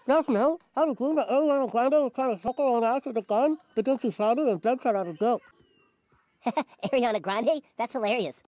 Yes, Mel. Have you seen that Ariana Grande was trying to suck her own ass with a gun, but then she found it and then cut out a joke. Ariana Grande? That's hilarious.